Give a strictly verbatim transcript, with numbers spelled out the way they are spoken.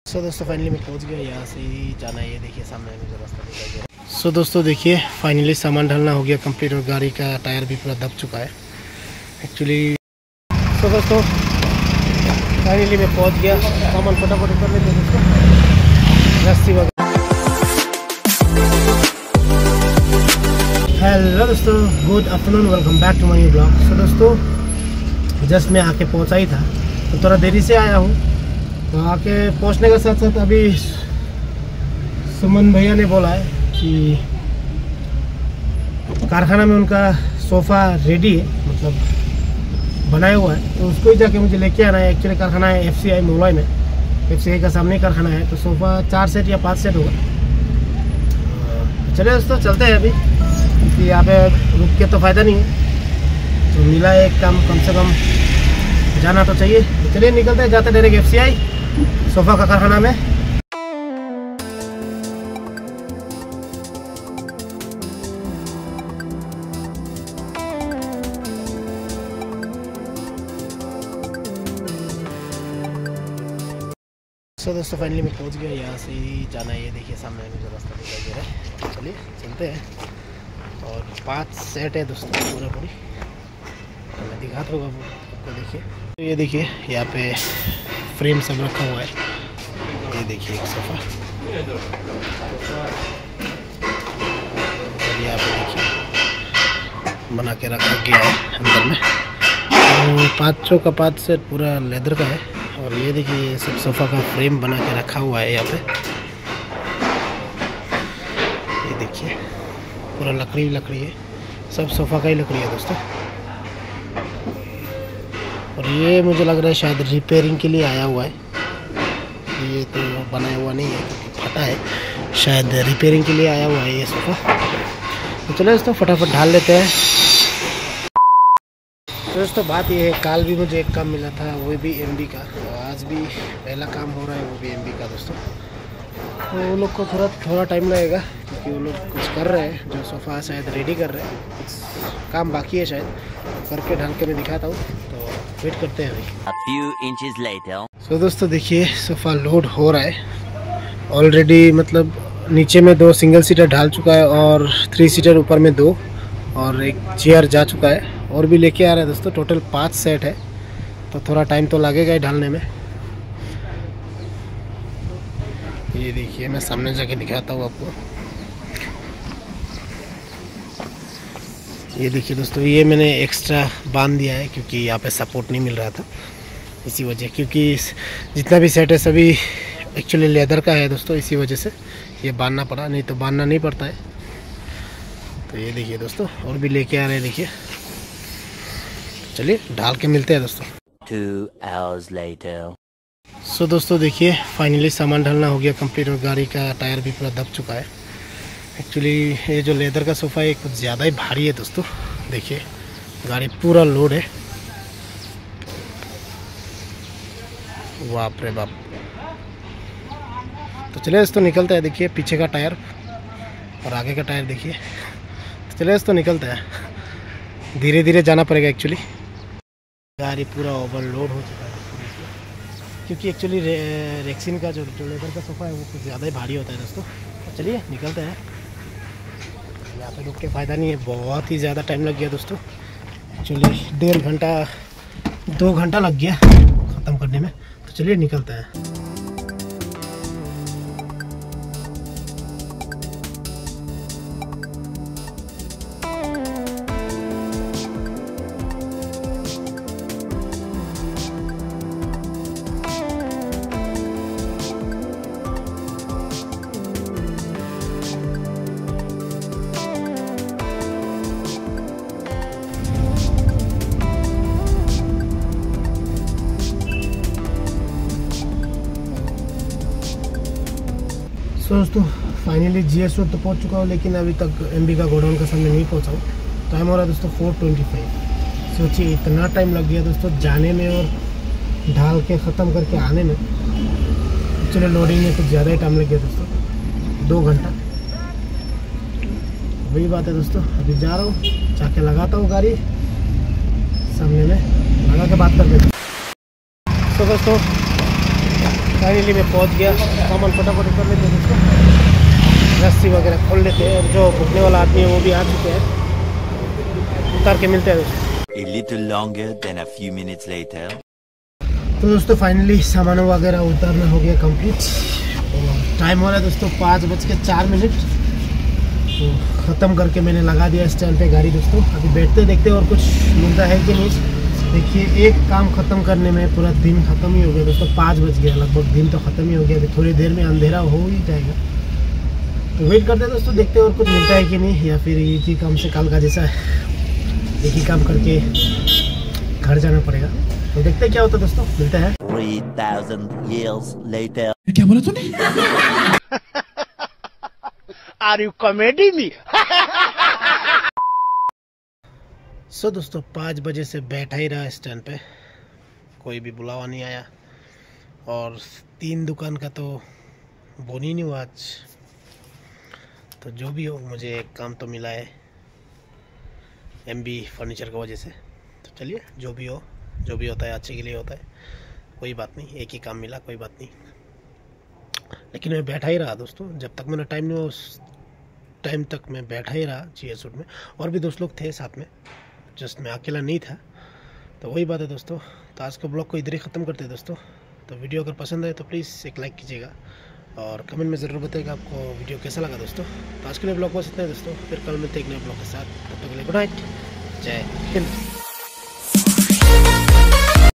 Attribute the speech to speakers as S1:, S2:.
S1: सो दोस्तों फाइनली मैं पहुंच गया, यहाँ से ही जाना है। ये देखिए सामने मुझे रास्ता दिखाई दे रहा है। सो दोस्तों देखिए फाइनली सामान ढलना हो गया कंप्लीट और गाड़ी का टायर भी पूरा दब चुका है एक्चुअली। सो दोस्तों फाइनली मैं पहुंच गया, सामान फटाफट कर लेते हैं दोस्तों, रस्सी वगैरह। हेलो दोस्तों, good afternoon, welcome back to my new blog. So दोस्तों जस्ट मैं आके पहुंचा ही था तो थोड़ा देरी से आया हूँ। तो आके पहुंचने के साथ साथ अभी सुमन भैया ने बोला है कि कारखाना में उनका सोफ़ा रेडी है, मतलब बनाया हुआ है, तो उसको ही जाके मुझे लेके आना है। एक्चुअली कारखाना है एफ सी आई मुंबई में, एफ सी आई का सामने कारखाना है, तो सोफ़ा चार सेट या पाँच सेट होगा। चलिए दोस्तों चलते हैं अभी, कि यहाँ पे रुक के तो फ़ायदा नहीं है, तो मिला है एक काम, कम से कम जाना तो चाहिए। तो चलिए निकलते हैं, जाते direct F C I sofa का कारखाना में। सो दोस्तों फाइनली मैं पहुंच गया, यहाँ से ही जाना है। ये देखिए सामने मुझे रास्ता दिखाई दे रहा है। चलिए चलते हैं। और पांच सेट है दोस्तों पूरा पूरी, तो मैं दिखाता हूँ आपको। देखिए तो ये देखिए यहाँ पे फ्रेम सब रखा हुआ है। ये देखिए एक सोफ़ा, और यहाँ पे देखिए बना के रखा गया है अंदर में। तो पाँचों का पाँच सेट पूरा लेदर का है। और ये देखिए ये सब सोफ़ा का फ्रेम बना के रखा हुआ है यहाँ पे। ये देखिए पूरा लकड़ी लकड़ी है, सब सोफ़ा का ही लकड़ी है दोस्तों। और ये मुझे लग रहा है शायद रिपेयरिंग के लिए आया हुआ है, ये तो बनाया हुआ नहीं है क्योंकि फटा है, शायद रिपेयरिंग के लिए आया हुआ है ये सोफ़ा। तो चलो दोस्तों फटाफट ढाल लेते हैं। तो दोस्तों बात ये है, कल भी मुझे एक काम मिला था, वो भी एम बी का, और आज भी पहला काम हो रहा है, वो भी एम बी का दोस्तों। तो वो लोग को थोड़ा थोड़ा टाइम लगेगा क्योंकि वो लोग कुछ कर रहे हैं, जो सोफ़ा शायद रेडी कर रहे हैं, कुछ काम बाकी है शायद, करके ढाल के मैं दिखाता हूँ। तो वेट करते हैं अभी।
S2: A few inches later.
S1: तो दोस्तों देखिए सोफ़ा लोड हो रहा है ऑलरेडी, मतलब नीचे में दो सिंगल सीटर ढाल चुका है और थ्री सीटर ऊपर में दो, और एक चेयर जा चुका है, और भी लेके आ रहा है दोस्तों। टोटल पाँच सेट है, तो थोड़ा टाइम तो लगेगा ही ढालने में। ये देखिए मैं सामने जाके दिखाता हूँ आपको। ये देखिए दोस्तों, ये मैंने एक्स्ट्रा बांध दिया है क्योंकि यहाँ पे सपोर्ट नहीं मिल रहा था, इसी वजह, क्योंकि जितना भी सेट है सभी एक्चुअली लेदर का है दोस्तों, इसी वजह से ये बांधना पड़ा, नहीं तो बांधना नहीं पड़ता है। तो ये देखिए दोस्तों और भी लेके आ रहे हैं, देखिए। चलिए ढाल के मिलते हैं दोस्तों।
S2: Two hours later.
S1: सो दोस्तों देखिए फाइनली सामान ढलना हो गया कंप्लीट और गाड़ी का टायर भी पूरा दब चुका है एक्चुअली। ये जो लेदर का सोफ़ा है कुछ ज़्यादा ही भारी है दोस्तों। देखिए गाड़ी पूरा लोड है, बाप रे बाप। तो चलिए दोस्तों निकलते हैं। देखिए पीछे का टायर और आगे का टायर देखिए। तो चलिए दोस्तों निकलते हैं, धीरे धीरे जाना पड़ेगा एक्चुअली। गाड़ी पूरा ओवरलोड हो चुका है क्योंकि एक्चुअली रे, रेक्सिन का जो जो लेदर का सोफ़ा है वो कुछ ज़्यादा ही भारी होता है दोस्तों। तो चलिए निकलते हैं, यहाँ पे रुक के फ़ायदा नहीं है, बहुत ही ज़्यादा टाइम लग गया दोस्तों। एक्चुअली डेढ़ घंटा दो घंटा लग गया ख़त्म करने में। तो चलिए निकलते हैं। सो दोस्तों फाइनली जी एस रोड तो पहुंच चुका हूँ, लेकिन अभी तक एम बी का गोडाउन का सामने नहीं पहुंचा हूँ। टाइम हो रहा है दोस्तों फोर ट्वेंटी फाइव। सोचिए इतना टाइम लग गया दोस्तों जाने में और ढाल के ख़त्म करके आने में। चलो लोडिंग में कुछ ज़्यादा ही टाइम लग गया दोस्तों, दो घंटा। वही बात है दोस्तों, अभी जा रहा हूँ, जाके लगाता हूँ गाड़ी सामने में, लगा के बात कर देते। तो दोस्तों फाइनली मैं पहुंच गया। सामान फटाफट कर लेते हैं दोस्तों, रस्सी वगैरह खोल लेते हैं और जो भुगने वाला आदमी है वो भी आ चुके हैं। उतार के मिलते हैं दोस्तों।
S2: A little longer than a few minutes later.
S1: तो दोस्तों फाइनली सामान वगैरह उतारना हो गया कंप्लीट और टाइम हो रहा है दोस्तों पाँच बज के चार मिनट। तो ख़त्म करके मैंने लगा दिया स्टैंड पे गाड़ी दोस्तों। अभी बैठते देखते और कुछ मिलता है कि नहीं। देखिए एक काम ख़त्म करने में पूरा दिन ख़त्म ही हो गया दोस्तों। पाँच बज गया लगभग, दिन तो ख़त्म ही हो गया। अभी थोड़ी देर में अंधेरा हो ही जाएगा, तो वेट करते हैं दोस्तों, देखते और कुछ मिलता है कि नहीं, या फिर एक ही काम से काल का जैसा है, एक ही काम करके घर जाना पड़ेगा। तो देखते हैं क्या होता है दोस्तों, मिलता है।
S2: Three thousand years later.
S3: क्या बोला तूने?
S1: Are you comedy me? So दोस्तों पाँच बजे से बैठा ही रहा स्टैंड पे, कोई भी बुलावा नहीं आया और तीन दुकान का तो बोन ही नहीं हुआ आज। तो जो भी हो, मुझे एक काम तो मिला है एम बी फर्नीचर की वजह से। तो चलिए जो भी हो, जो भी होता है अच्छे के लिए होता है, कोई बात नहीं। एक ही काम मिला, कोई बात नहीं। लेकिन मैं बैठा ही रहा दोस्तों, जब तक मेरा टाइम नहीं हुआ उस टाइम तक मैं बैठा ही रहा चेयर सूट में। और भी दोस्त लोग थे साथ में, जस्ट मैं अकेला नहीं था। तो वही बात है दोस्तों। तो आज का ब्लॉग को इधर ही ख़त्म करते हैं दोस्तों। तो वीडियो अगर पसंद आए तो प्लीज़ एक लाइक कीजिएगा और कमेंट में ज़रूर बताइएगा आपको वीडियो कैसा लगा दोस्तों। तो आज के लिए ब्लॉग बस इतना है दोस्तों, फिर कल मिलते हैं एक नए ब्लॉग के साथ। तब तक के लिए गुड नाइट, जय हिंद।